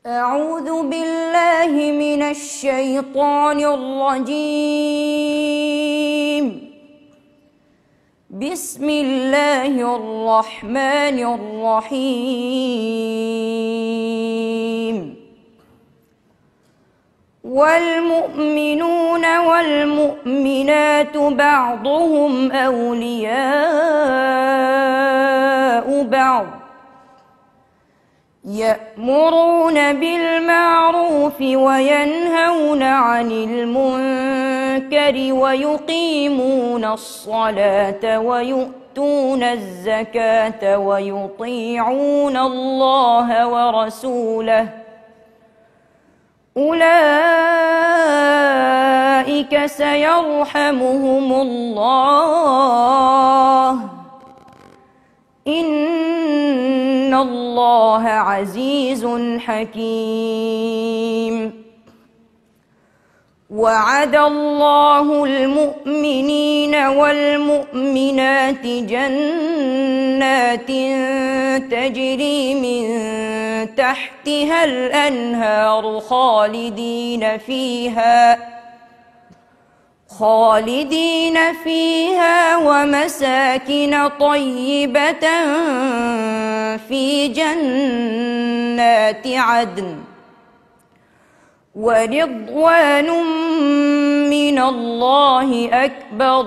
أعوذ بالله من الشيطان الرجيم. بسم الله الرحمن الرحيم. والمؤمنون والمؤمنات بعضهم أولياء بعض يأمرون بالمعروف وينهون عن المنكر ويقيمون الصلاة ويؤتون الزكاة ويطيعون الله ورسوله أولئك سيرحمهم الله إن الله عزيز حكيم. وعد الله المؤمنين والمؤمنات جنات تجري من تحتها الأنهار خالدين فيها ومساكن طيبة في جنات عدن ورضوان من الله أكبر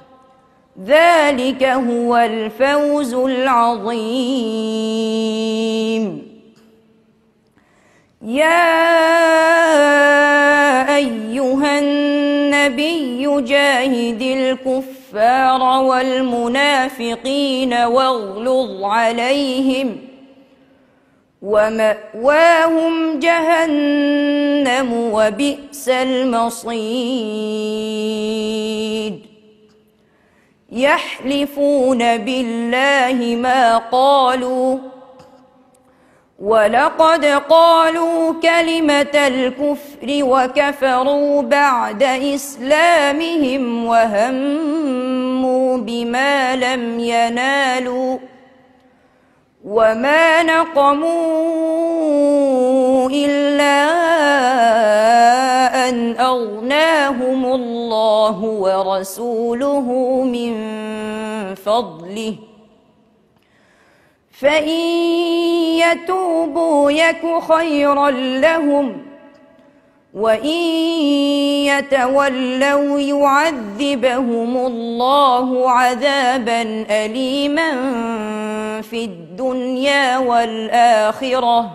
ذلك هو الفوز العظيم. يا أيها النبي جاهد الكفار والمنافقين واغلظ عليهم ومأواهم جهنم وبئس المصير. يحلفون بالله ما قالوا ولقد قالوا كلمة الكفر وكفروا بعد إسلامهم وهموا بما لم ينالوا وما نقموا إلا أن أغناهم الله ورسوله من فضله فإن يتوبوا يك خيرا لهم وإن يتولوا يعذبهم الله عذابا أليما في الدنيا والآخرة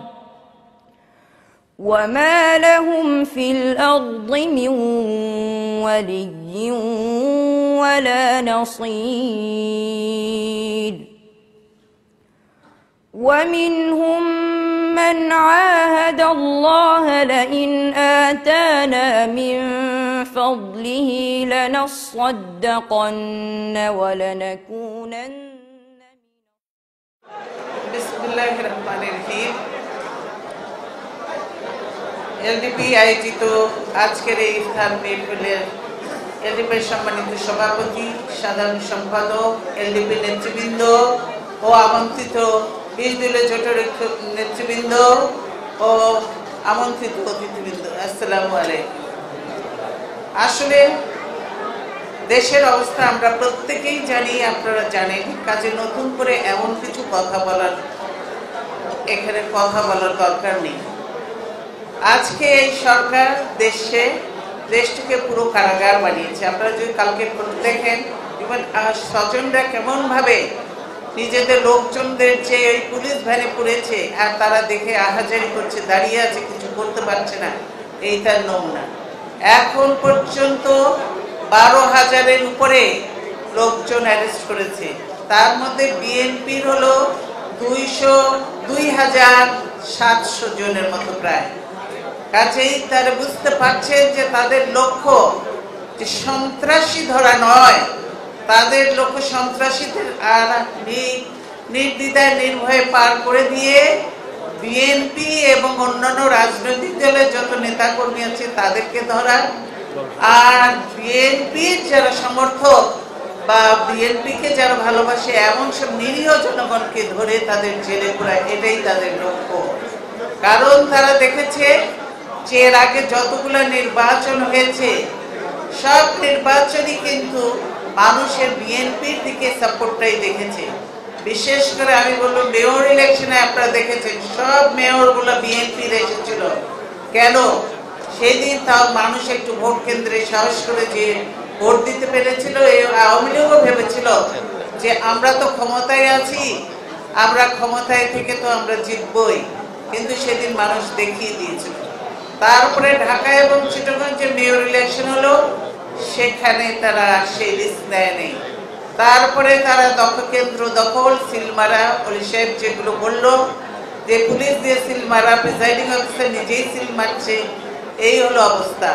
وما لهم في الأرض من ولي ولا نصير. ومنهم من عاهد الله لئن آتانا من فضله لنصدقن ولنكونن بسم الله الرحمن الرحيم। LDP আয়োজিত আজকের এই ইফতার মেহফিলের এলডিপির সম্মানিত সভাপতি, সাধারণ সম্পাদক, এলডিপি নেতৃবৃন্দ ও আমন্ত্রিত 20 দলীয় জোটের নেতৃবৃন্দ ও আমন্ত্রিত অতিথিবৃন্দ, আসসালামু আলাইকুম। আসলে দেশের অবস্থা আমরা প্রত্যেকেই জানি, আপনারা জানেন, কাজে নতুন করে এমন কিছু কথা বলার দরকার নেই। আজকে এই সরকার দেশটিকে পুরো কারাগার বানিয়েছে। আপনারা যদি কালকে ফটো দেখেন, স্বজনরা কেমন ভাবে নিজেদের লোকজনদের যে ওই পুলিশ ভ্যানে পুড়েছে আর তারা দেখে আহাজারি করছে, দাঁড়িয়ে আছে, কিছু করতে পারছে না, এই তার নমুনা। এখন পর্যন্ত 12,000-এর উপরে লোকজন অ্যারেস্ট করেছে, তার মধ্যে বিএনপির হলো 2,700 জনের মতো প্রায়। কাজেই তারা বুঝতে পারছেন যে তাদের লক্ষ্য যে সন্ত্রাসী ধরা নয়, তাদের লক্ষ্য সন্ত্রাসীদের আর নির্দ্বিধায় নির্ভয়ে পার করে দিয়ে বিএনপি এবং অন্যান্য রাজনৈতিক দলের যত নেতাকর্মী আছে তাদেরকে ধরা, আর বিএনপির যারা সমর্থক বা বিএনপিকে যারা ভালোবাসে এমন সব নিরীহ জনগণকে ধরে তাদের জেলে পুরায়, এটাই তাদের লক্ষ্য। কারণ তারা দেখেছে যে এর আগে যতগুলো নির্বাচন হয়েছে সব নির্বাচনই কিন্তু মানুষের বিএনপির দিকে সাপোর্টটাই দেখেছে। বিশেষ করে আমি বলবো মেয়র ইলেকশনে আপনারা দেখেছেন সব মেয়রগুলো বিএনপির এসেছিল। কেন? সেদিন তাও মানুষ একটু ভোট কেন্দ্রে সাহস করে যে ভোট দিতে পেরেছিল। এই আওয়ামী লীগও ভেবেছিল যে আমরা তো ক্ষমতায় আছি, আমরা ক্ষমতায় থেকে তো আমরা জিতবই, কিন্তু সেদিন মানুষ দেখিয়ে দিয়েছিল। তারপরে ঢাকা এবং চিটাগঞ্জে মেয়র ইলেকশন হলো, সেখানে তারা সেই রিস্ক নেয়নি। তারপরে তারা কেন্দ্র দখল, সিলমারা, পুলিশ সাহেব যেগুলো বললো যে পুলিশ দিয়ে সিলমারা, প্রিসাইডিং অফিসার নিজেই সিল মারছে, এই হলো অবস্থা।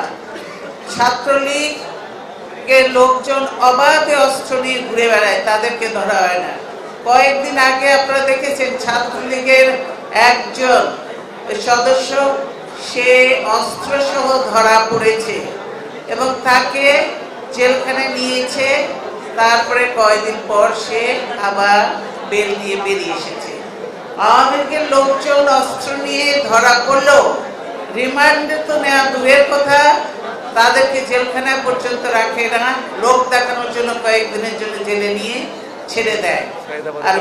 ছাত্রলীগের লোকজন অবাধে অস্ত্র নিয়ে ঘুরে বেড়ায়, তাদেরকে ধরা হয় না। কয়েকদিন আগে আপনারা দেখেছেন ছাত্রলীগের একজন সদস্য সে অস্ত্র সহ ধরা পড়েছে এবং তাকে জেলখানে নিয়েছে। তারপরে কয়েকদিন পর সে আবার বেল দিয়ে বেরিয়ে এসেছে। আওয়ামী লীগের লোকজন অস্ত্র নিয়ে ধরা পড়লো, রিমান্ডে তো নেওয়া দূরের কথা, তাদেরকে জেলখানায় পর্যন্ত রাখে না, লোক দেখানোর জন্য কয়েকদিনের জন্য জেলে নিয়ে ছেড়ে দেয়। আর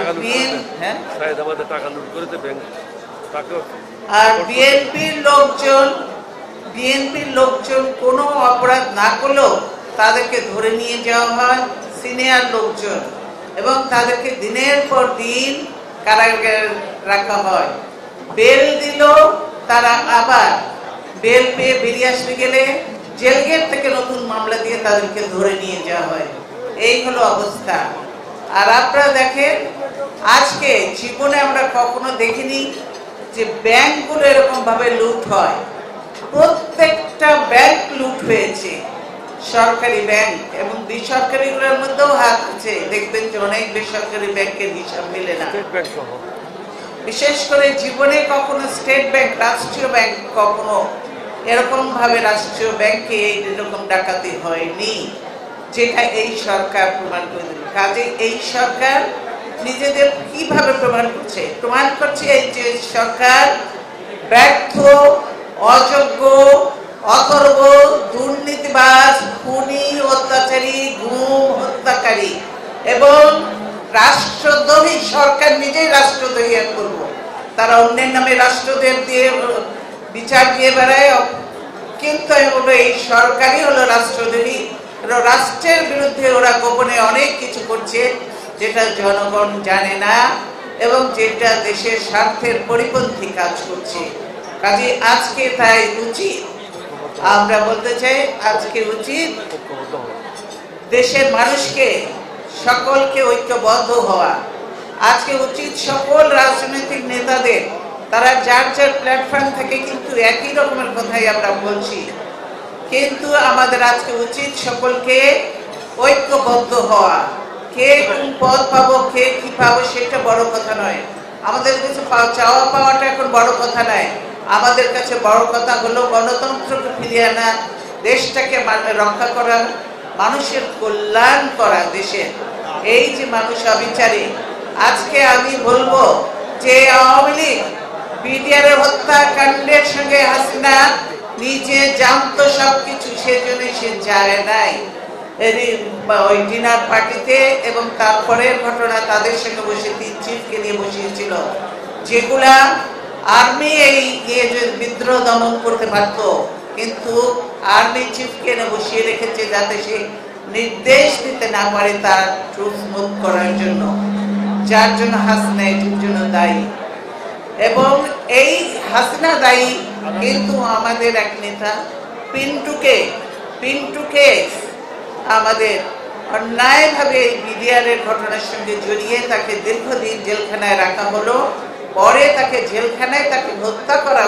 বিএনপির লোকজন কোনো অপরাধ না করলেও তাদেরকে ধরে নিয়ে যাওয়া হয় সিনিয়র লোকজন এবং তাদেরকে দিনের পর দিন কারাগারে রাখা হয়। বেল দিল, তারা আবার বেল পেয়ে বেরিয়ে আসতে গেলে জেল গেট থেকে নতুন মামলা দিয়ে তাদেরকে ধরে নিয়ে যাওয়া হয়। এই হলো অবস্থা। আর আপনারা দেখেন আজকে জীবনে আমরা কখনো দেখিনি যে ব্যাংকগুলো এরকম ভাবে লুট হয়। প্রত্যেকটা ব্যাংক লুট হয়েছে, সরকারি ব্যাংক এবং বেসরকারিগুলোর মধ্যেও হাত আছে। দেখবেন যে অনেক বেসরকারি ব্যাংকের হিসাব মিলে না। বিশেষ করে জীবনে কখনো স্টেট ব্যাংক, রাষ্ট্রীয় ব্যাংক, কখনো এরকম ভাবে রাষ্ট্রীয় ব্যাংকে এরকম ডাকাতি হয়নি, যেটা এই সরকার প্রমাণ করে দিল। কাজে এই সরকার নিজেদের কিভাবে প্রমাণ করছে এই যে সরকার ব্যর্থ, অযোগ্য, অথর্ব, দুর্নীতিবাজ, খুনি, অত্যাচারী, গুম, হত্যাকারী এবং রাষ্ট্রদ্রোহী। সরকার নিজেই রাষ্ট্রদ্রোহী করবো, তারা অন্যের নামে রাষ্ট্রদ্রোহ দিয়ে বিচার দিয়ে বেড়ায়, কিন্তু এই সরকারই হলো রাষ্ট্রদ্রোহী। রাষ্ট্রের বিরুদ্ধে ওরা গোপনে অনেক কিছু করছে যেটা জনগণ জানে না এবং যেটা দেশের স্বার্থের পরিপন্থী কাজ করছে। কাজে আজকে তাই উচিত, আমরা বলতে চাই আজকে উচিত দেশের মানুষকে, সকলকে ঐক্যবদ্ধ হওয়া। আজকে উচিত সকল রাজনৈতিক নেতাদের, তারা যার যার প্ল্যাটফর্ম থেকে কিন্তু একই রকমের কথাই আমরা বলছি, কিন্তু আমাদের আজকে উচিত সকলকে ঐক্যবদ্ধ হওয়া। কে কোন পদ পাবো, কে কি পাবো সেটা বড় কথা নয়, আমাদের কাছে চাওয়া পাওয়াটা এখন বড় কথা নয়। আমাদের কাছে বড় কথা হলো গণতন্ত্রকে ফিরিয়ে আনা, দেশটাকে রক্ষা করা, মানুষের কল্যাণ করা দেশের। এই যে মানুষ অবিচারী, আজকে আমি বলবো যে আওয়ামী লীগ বিডিআর হত্যাকাণ্ডের সঙ্গে হাসিনা নিজে জানতো সবকিছু, সেজন্য সে যায় নাই ওই ডিনার পার্টিতে এবং তারপরের ঘটনা তাদের সঙ্গে বসে 3 চিফকে নিয়ে বসিয়েছিল, যেগুলা আর্মি এই বিদ্রোহ দমন করতে পারত, কিন্তু আর্মি চিফকে বসিয়ে রেখেছে যাতে সে নির্দেশ দিতে না পারে তার ট্রুথ মুভ করার জন্য, যার জন্য হাসিনা এটির জন্য দায়ী। এবং এই হাসিনা দায়ী, কিন্তু আমাদের এক নেতা পিন্টুকে আমাদের অন্যায়ভাবে বিডিআরের ঘটনার সঙ্গে জড়িয়ে তাকে দীর্ঘদিন জেলখানায় রাখা হলো। পরে তাকে জেলখানায় হত্যা করা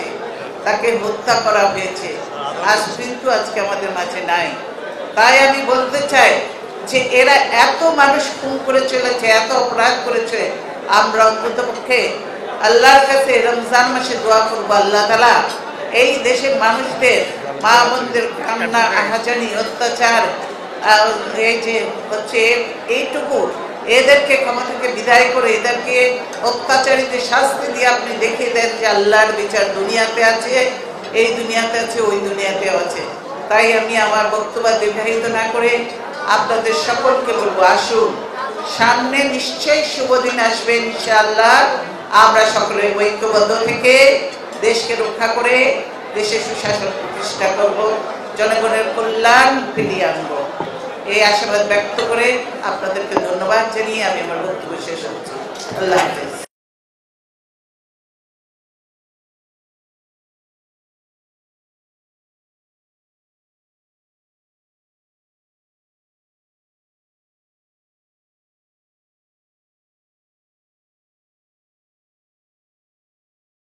হয়েছে। আজ কিন্তু আজকে আমাদের মাঝে নাই। তাই আমি বলতে চাই যে এরা এত মানুষ খুন করে চলেছে, এত অপরাধ করেছে, আমরা অন্ততপক্ষে আল্লাহর কাছে রমজান মাসে দোয়া করবো, আল্লাহ তাআলা এই দেশের মানুষদের, মা বোনদের কান্না, আহাজানি, অত্যাচার, এই যে হচ্ছে এইটুকু এদেরকে ক্ষমতা থেকে বিদায় করে এদেরকে অত্যাচারীদের শাস্তি দিয়ে আপনি দেখিয়ে দেন যে আল্লাহর বিচার দুনিয়াতে আছে, এই দুনিয়াতে আছে, ওই দুনিয়াতেও আছে। তাই আমি আমার বক্তব্য দীর্ঘায়িত না করে আপনাদের সকলকে বলবো, আসুন সামনে নিশ্চয়ই শুভ দিন আসবে ইনশাআল্লাহ। আমরা সকলে ঐক্যবদ্ধ থেকে দেশকে রক্ষা করে দেশে সুশাসন প্রতিষ্ঠা করব, জনগণের কল্যাণ ফিরিয়ে আনবো। এই আশাবাদ ব্যক্ত করে আপনাদেরকে ধন্যবাদ জানিয়ে আমি আমার বক্তব্য শেষ করছি। আল্লাহ হাফেজ।